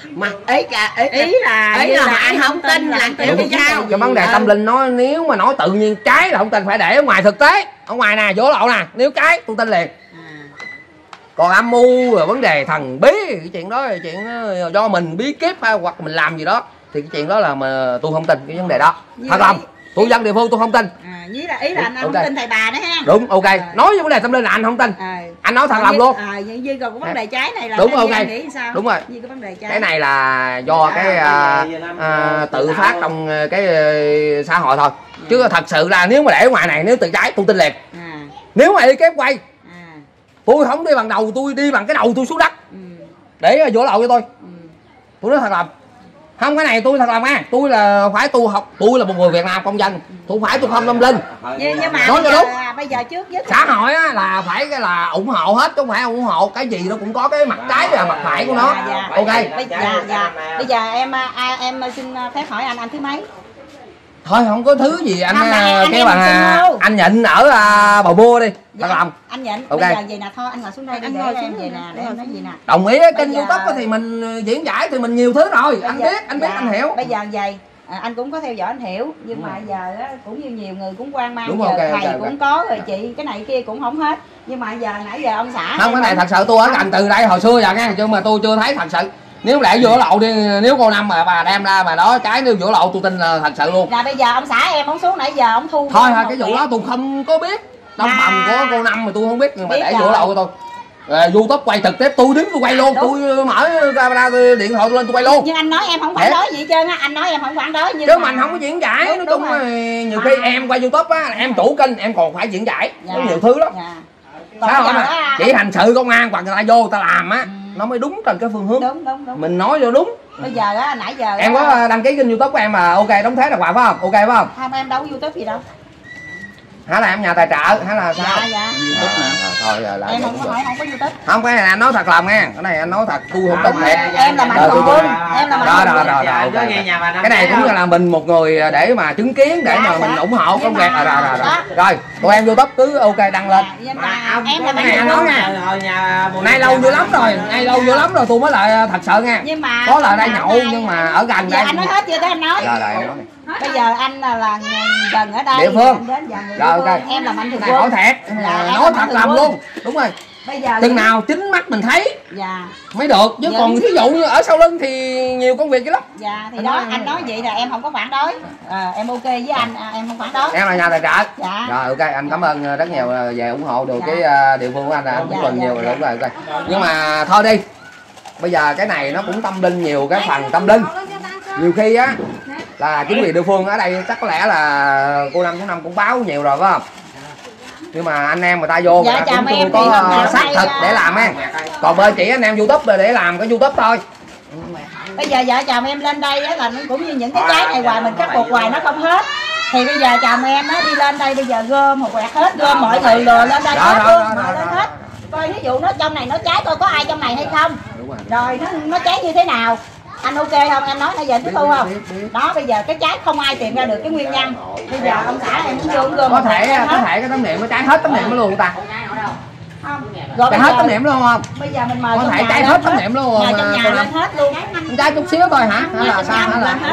mà ý là anh không tin là kiểu như sao. Cái vấn đề tâm linh nói nếu mà nói tự nhiên trái là không tin, phải để ở ngoài thực tế. Ở ngoài nè, vỗ lậu nè, nếu trái tôi tin liền. Còn âm mưu rồi vấn đề thần bí, cái chuyện đó là chuyện do mình bí kíp hay hoặc mình làm gì đó thì cái chuyện đó là mà tôi không tin cái vấn đề đó. Thật lòng tôi dân địa phương tôi không tin. Ý là anh không tin thầy bà đó ha. Đúng, ok. Nói về vấn đề tâm linh là anh không tin. Anh nói thật lòng luôn. Duy còn cái vấn đề trái này là đúng, ok. Nghĩ sao? Đúng rồi. Duy cái vấn đề trái. Cái này là do cái tự phát trong cái xã hội thôi. Chứ thật sự là nếu mà để ở ngoài này nếu tự trái tôi tin liền. Nếu mà đi kép quay tôi không đi bằng đầu, tôi đi bằng cái đầu tôi xuống đất để vỗ lậu cho tôi. Tôi nói thật lòng. Không, cái này tôi thật lòng nha. Tôi là phải tu học, tôi là một người Việt Nam công dân, tôi phải tôi không tâm linh. Nhưng mà nói bây giờ trước nhất xã hội á là phải cái là ủng hộ hết, chứ không phải ủng hộ cái gì nó cũng có cái mặt trái và mặt phải của nó. Ok. Bây giờ em xin phép hỏi anh thứ mấy? Thôi không có thứ gì anh kêu bằng anh nhịn ở Bầu Mua đi. Thật lòng. Anh nhịn. Ok. Bây giờ vậy nè, thôi anh ngồi xuống đây đi, để em về nè, để em nói gì nè. Đồng ý kênh YouTube thì mình diễn giải thì mình nhiều thứ rồi. Anh biết anh hiểu. Bây giờ vậy anh cũng có theo dõi anh hiểu, nhưng mà giờ cũng như nhiều người cũng quan mang, đúng, giờ okay, thầy okay, cũng có rồi, chị cái này kia cũng không hết, nhưng mà giờ nãy giờ ông xã không, cái này thật sự tôi ở gần từ đây hồi xưa giờ nha, nhưng mà tôi chưa thấy thật sự. Nếu để vỗ lậu đi, nếu cô Năm mà bà đem ra mà đó trái nếu vỗ lậu tôi tin là thật sự luôn. Là bây giờ ông xã em ông xuống nãy giờ ông thu thôi cái vụ đó tôi không có biết, trong phòng của cô Năm mà tôi không biết, nhưng mà để vỗ lậu của tôi. YouTube quay trực tiếp tôi đứng tôi quay luôn. Tôi mở camera điện thoại tôi lên tôi quay luôn. Nhưng anh nói em không phản đối gì hết trơn á, anh nói em không phản đối, nhưng chứ mình không có diễn giải. Nói chung nhiều khi em quay YouTube á, em chủ kênh em còn phải diễn giải. Có nhiều thứ lắm. Sao mà chỉ hành sự công an hoặc người ta vô người ta làm á nó mới đúng trên cái phương hướng. Đúng. Mình nói vô đúng. Bây giờ á, nãy giờ em có đăng ký kênh YouTube của em mà ok đóng thế là quà phải không? Ok phải không? Không, em đâu có YouTube gì đâu. Hả là em nhà tài trợ hay là sao? Dạ. Thôi rồi lại em không có YouTube. Không, cái này anh nói thật lòng nha, cái này anh nói thật tôi không đúng thiệt. Em là Mạnh Thường Quân, em là Mạnh Thường Quân. Rồi. Cái này cũng là mình một người để mà chứng kiến để mà mình ủng hộ công việc. Rồi, tụi em YouTube cứ ok đăng lên. Em là Mạnh Thường Thường Quân nha. Nay lâu dữ lắm rồi, tôi mới lại thật sự nha. Có là đây nhậu nhưng mà ở gần đây. Anh nói hết chưa, để anh nói. Rồi. Bây giờ anh là gần ở đây địa phương. Rồi ok. Em là Mạnh Thường Quân. Hỏi thiệt, nói thật lòng luôn. Đúng rồi. Bây giờ chừng nào chính mắt mình thấy mới được, chứ còn ví dụ như ở sau lưng thì nhiều công việc chứ lắm. Dạ thì đó anh nói vậy là em không có phản đối. Em ok với anh, em không phản đối. Em là nhà tài trợ. Dạ. Rồi ok, anh cảm ơn rất nhiều về ủng hộ được cái địa phương của anh, anh cũng cần nhiều rồi. Đúng rồi. Nhưng mà thôi đi, bây giờ cái này nó cũng tâm linh, nhiều cái phần tâm linh. Nhiều khi á là chính quyền địa phương ở đây chắc có lẽ là cô Năm cũng báo nhiều rồi phải không? Nhưng mà anh em người ta vô người ta cũng chưa có xác thực để làm á. Còn bên chỉ anh em YouTube để làm cái YouTube thôi. Bây giờ vợ chồng em lên đây á là cũng như những cái trái này hoài mình khắc phục hoài nó không hết. Thì bây giờ chồng em á đi lên đây bây giờ gom một quẹt hết, gom mọi người lừa lên đây hết luôn, mọi lên hết. Coi ví dụ nó trong này nó trái coi có ai trong này hay không. Rồi nó trái như thế nào. Anh ok không? Em nói nãy giờ anh tiếp thu không? Đó bây giờ cái trái không ai tìm ra được cái nguyên nhân. Bây giờ ông xã em muốn vô gom có thể cái tấm niệm nó trái hết tấm niệm nó luôn ta. Không. Rồi trái hết tấm niệm luôn không? Bây giờ mình mời có thể trái hết tấm niệm luôn. Mời trong nhà lên hết luôn. Trái chút xíu thôi hả? Hay là sao? Hay là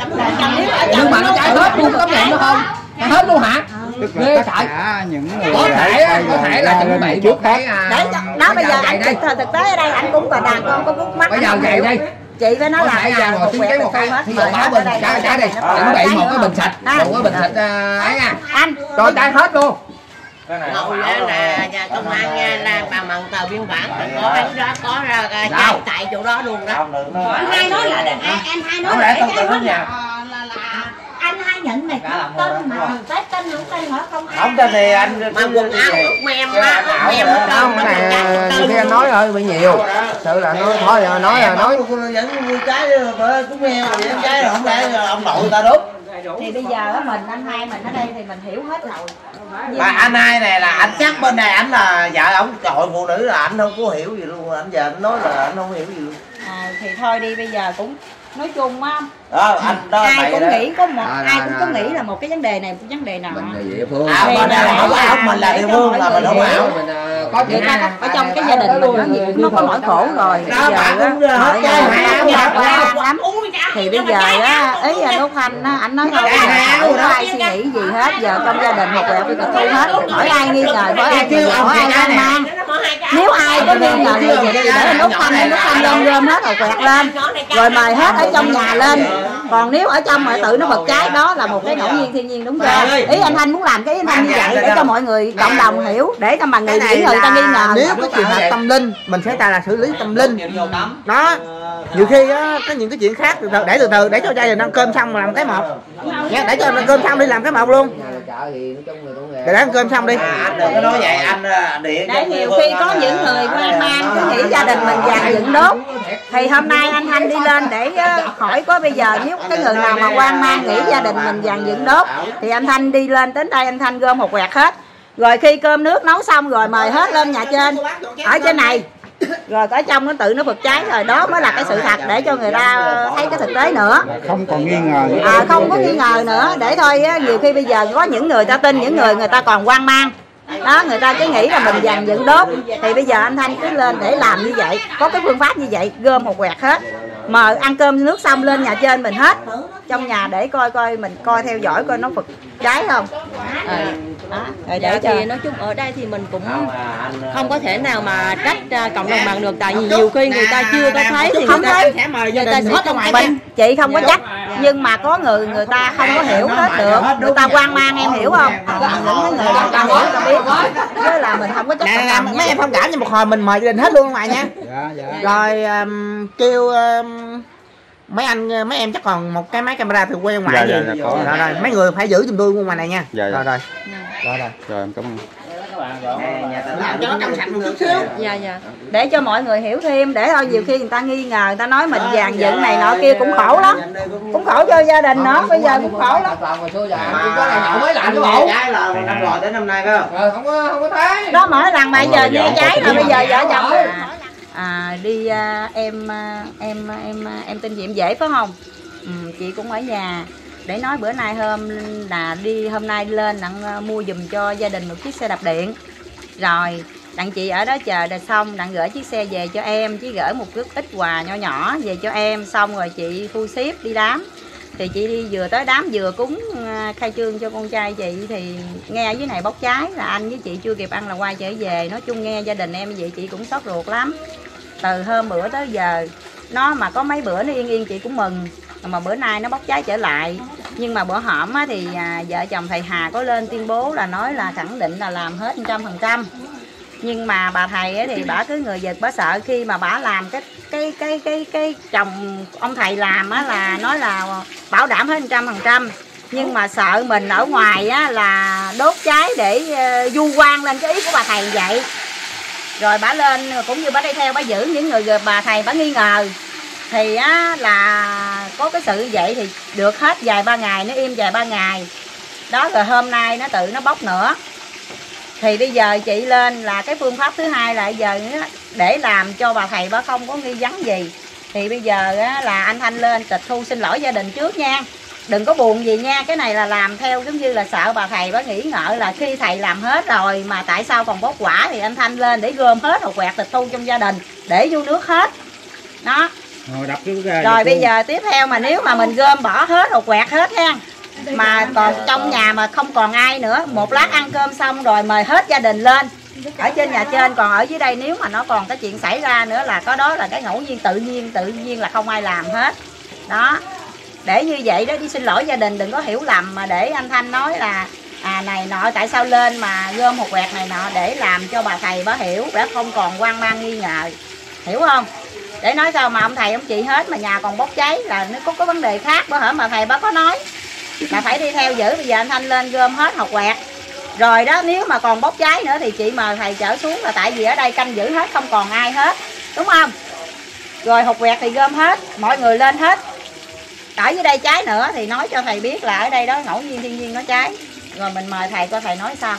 nhưng mà nó trái hết luôn tấm niệm đó không? Trái hết luôn hả? Ghê sợ. Có thể là chuẩn bị trước cái đó bây giờ anh thực tế ở đây anh cũng và đàn con có vút mắt. Bây giờ vậy đi. Chị với nó làm một cái thí dụ báo bình trái đi, chuẩn bị một cái bình xịt, một cái bình xịt ấy nha. Anh cho trái hết luôn. Ngồi là công an nha, là bà mận tờ biên bản có bánh đó, có ra trái tại chỗ đó luôn đó. Anh hai nói là em hai nói là anh hai nhận này tên mà trái tên không tên hả không? Không tên thì anh mà quần áo ướt mem á, mem không cái này khi anh nói hơi bị nhiều. Sự là nói thôi rồi nói vẫn mua trái cũng mem vậy trái rồi không lẽ ông nội ta đốt. Thì bây giờ mình anh hai mình ở đây thì mình hiểu hết rồi. Mà anh hai này là anh chắc bên này anh là vợ ổng hội phụ nữ là anh không có hiểu gì luôn, anh giờ anh nói là anh không hiểu gì luôn. Thì thôi đi, bây giờ cũng nói chung á, anh đó ai cũng nghĩ có một ai cũng có nghĩ là một cái vấn đề này, một cái vấn đề nào mình là địa phương. Bên này không ảo, mình là địa phương là mình không ảo. người ta ở trong cái gia đình mình nó có nỗi khổ rồi, bây giờ á mọi người quan lắm. Thì bây giờ á ý anh Út Thanh á, anh nói thôi không có ai suy nghĩ gì hết, giờ trong gia đình một quẹo tôi tịch thu hết, hỏi ai nghi ngờ, hỏi ai nghi ngờ, hỏi ai hoang mang. Nếu ai có nghi ngờ gì thì để anh Út Thanh lên gom hết rồi quẹt lên, rồi mời hết ở trong nhà lên. Còn nếu ở trong mà tự nó bật cháy đó là một cái ngẫu nhiên thiên nhiên, đúng chưa? Ý anh Thanh muốn làm cái anh Thanh như vậy để cho mọi người cộng đồng hiểu, để cho mà người ta nghi ngờ. Nếu có trường hợp tâm linh mình sẽ là xử lý tâm linh đó. Nhiều khi á có những cái chuyện khác để từ từ để cho gia đình ăn cơm xong mà làm cái một nha, để cho ăn cơm xong đi làm cái một luôn. Để ăn cơm xong đi. Anh đừng có nói vậy, anh điện. Để nhiều khi có những người hoang mang cứ nghĩ gia đình mình vàng dựng đốt. Thì hôm nay anh Thanh đi lên để hỏi có bây giờ nếu cái người nào mà hoang mang nghĩ gia đình mình vàng dựng đốt thì anh Thanh đi lên đến đây, anh Thanh gom một quẹt hết. Rồi khi cơm nước nấu xong rồi mời hết lên nhà trên, ở trên này. Rồi ở trong nó tự nó bật cháy rồi, đó mới là cái sự thật để cho người ta thấy cái thực tế nữa. Không còn nghi ngờ. Không có nghi ngờ nữa, để thôi á, nhiều khi bây giờ có những người ta tin, những người ta còn hoang mang. Đó, người ta cứ nghĩ là mình dàn dựng đốt. Thì bây giờ anh Thanh cứ lên để làm như vậy, có cái phương pháp như vậy, gom một quẹt hết. Mà ăn cơm nước xong lên nhà trên mình hết. Trong nhà để coi mình coi theo dõi coi nó phật cháy không. Rồi để cho nói chung ở đây thì mình cũng không có thể nào mà trách cộng đồng mạng được, tại vì nhiều khi người ta chưa có thấy thì không thấy người ta sẽ trong ngoài mình, chị không có trách, nhưng mà có người ta không có hiểu hết được, người ta hoang mang, em hiểu không? Những cái người ta hiểu ta biết, với là mình không có trách cộng đồng nha. Mấy em thông cảm, nhưng một hồi mình mời gia đình hết luôn ở ngoài nha. Rồi kêu mấy em chắc còn một cái máy camera thì quay ngoài gì. Rồi mấy người phải giữ giùm tôi ngoài này nha. Rồi em cảm ơn. Làm cho nó trong sạch một chút xíu. Để cho mọi người hiểu thêm, để thôi nhiều khi người ta nghi ngờ, người ta nói mình dàn dựng này nọ kia cũng khổ lắm, cũng khổ cho gia đình nó, bây giờ cũng khổ lắm. Năm rồi đến năm nay cơ. Không có thấy. Đó mỗi lần bây giờ nghe cháy là bây giờ vợ chồng đi em tên gì em Dễ phải không? Chị cũng ở nhà để nói bữa nay hôm nay lên đặng mua giùm cho gia đình một chiếc xe đạp điện. Rồi đặng chị ở đó chờ rồi xong đặng gửi chiếc xe về cho em, chỉ gửi một ít quà nhỏ nhỏ về cho em, xong rồi chị thu xếp đi đám. Thì chị đi vừa tới đám vừa cúng khai trương cho con trai chị thì nghe ở dưới này bốc cháy, là anh với chị chưa kịp ăn là quay trở về. Nói chung nghe gia đình em như vậy chị cũng sốt ruột lắm. Từ hôm bữa tới giờ nó mà có mấy bữa nó yên chị cũng mừng, mà bữa nay nó bốc cháy trở lại. Nhưng mà bữa hổm thì vợ chồng thầy Hà có lên tuyên bố là nói là khẳng định là làm hết 100%. Nhưng mà bà thầy thì bả cứ người giật, bả sợ khi mà bả làm cái chồng ông thầy làm là nói là bảo đảm hết 100%. Nhưng mà sợ mình ở ngoài là đốt cháy để du quan lên cái ý của bà thầy vậy. Rồi bả lên cũng như bả đi theo bả giữ những người bà thầy bả nghi ngờ. Thì là có cái sự vậy thì được hết vài ba ngày, nó im vài ba ngày. Đó rồi hôm nay nó tự nó bốc nữa. Thì bây giờ chị lên là cái phương pháp thứ hai là giờ để làm cho bà thầy bả không có nghi vấn gì. Thì bây giờ là anh Thanh lên tịch thu xin lỗi gia đình trước nha. Đừng có buồn gì nha, cái này là làm theo giống như là sợ bà thầy bả nghĩ ngợi là khi thầy làm hết rồi mà tại sao còn bốc quả, thì anh Thanh lên để gom hết hột quẹt tịch thu trong gia đình để vô nước hết. Đó. Rồi bây giờ tiếp theo mà nếu mà mình gom bỏ hết hột quẹt hết ha, mà còn trong nhà mà không còn ai nữa, một lát ăn cơm xong rồi mời hết gia đình lên ở trên nhà trên. Còn ở dưới đây nếu mà nó còn cái chuyện xảy ra nữa là có đó là cái ngẫu nhiên, tự nhiên là không ai làm hết. Đó, để như vậy đó, đi xin lỗi gia đình, đừng có hiểu lầm mà để anh Thanh nói là này nọ tại sao lên mà gom hột quẹt này nọ, để làm cho bà thầy bả hiểu, bả không còn hoang mang nghi ngờ, hiểu không? Để nói sao mà ông thầy ông chị hết mà nhà còn bốc cháy là nó có vấn đề khác. Bữa hổm mà thầy bác có nói là phải đi theo giữ. Bây giờ anh Thanh lên gom hết hột quẹt rồi đó, nếu mà còn bốc cháy nữa thì chị mời thầy chở xuống, là tại vì ở đây canh giữ hết, không còn ai hết, đúng không? Rồi hột quẹt thì gom hết, mọi người lên hết. Ở dưới đây cháy nữa thì nói cho thầy biết là ở đây đó ngẫu nhiên thiên nhiên nó cháy, rồi mình mời thầy coi thầy nói sao.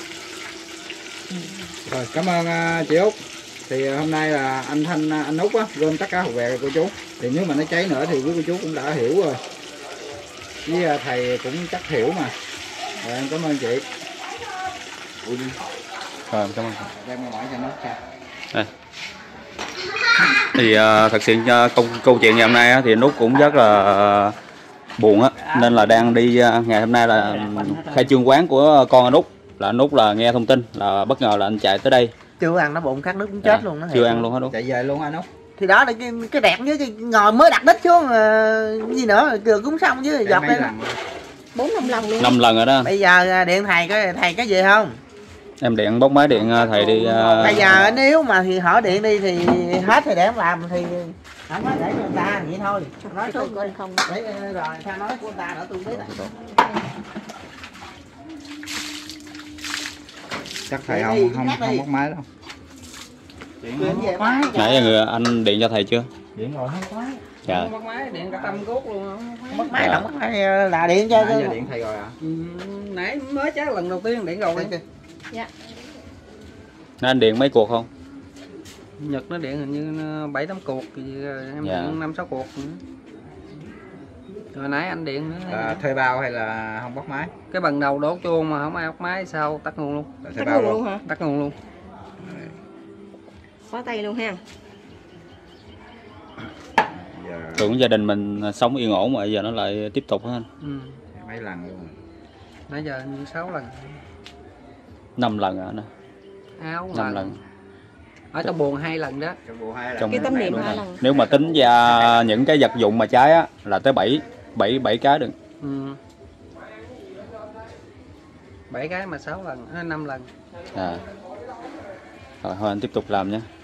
Rồi cảm ơn chị Út. Thì hôm nay là anh Thanh, anh Út gom tất cả hột quẹt của cô chú. Thì nếu mà nó cháy nữa thì quý cô chú cũng đã hiểu rồi, với thầy cũng chắc hiểu mà. Rồi em cảm ơn chị. Rồi, cảm ơn. Đem ra ngoài cho nó chặt. Đây. Thì thật sự câu chuyện ngày hôm nay á, thì Nút cũng rất là buồn á, nên là đang đi ngày hôm nay là khai trương quán của con anh Út, là Nút là nghe thông tin là bất ngờ là anh chạy tới đây. Chưa ăn nó bụng khát nước cũng chết luôn đó. Chưa ăn luôn hết đúng. Chạy về luôn anh Út. Thì đó là cái đẹp với cái ngồi mới đặt đích xuống gì nữa cười cũng xong chứ dọc đây 4-5 lần luôn. 5 lần rồi đó. bây giờ điện thầy có về không Em điện bóc máy điện thầy đi. bây giờ nếu mà thì hỏi điện đi thì hết thì để em làm thì không có để cho người ta vậy thôi nói Tôi coi không. để rồi sao nói của người ta nữa tôi biết Chắc thầy không bắt máy đâu. Nãy giờ anh điện cho thầy chưa? Điện rồi không có. Dạ. Bắt máy điện cả tâm cốt luôn. mất máy không mất máy là điện cho Nãy giờ điện thầy rồi à? Nãy mới chắc lần đầu tiên điện rồi. Dạ. Nãy anh điện mấy cuộc không? Nhật nó điện hình như 7-8 cuộc thì em Dạ. điện 5-6 cuộc nữa. Rồi nãy anh điện nữa. Thuê bao hay là không bắt máy? Cái bằng đầu đổ chuông mà không ai bắt máy sao tắt nguồn luôn. Tắt nguồn luôn hả? Tắt nguồn luôn. Khóa tay luôn ha. Tưởng gia đình mình sống yên ổn mà giờ nó lại tiếp tục hả anh? Ừ. Mấy lần luôn. Nãy giờ như 6 lần. 5 lần rồi anh. Áo 5 lần. Ở trong buồng 2 lần đó. Trong Cái tấm niệm 2 lần. Nếu mà tính ra những cái vật dụng mà cháy á là tới 7 cái được. Ừ. 7 cái mà 6 lần, 5 lần. À. Rồi thôi anh tiếp tục làm nhé.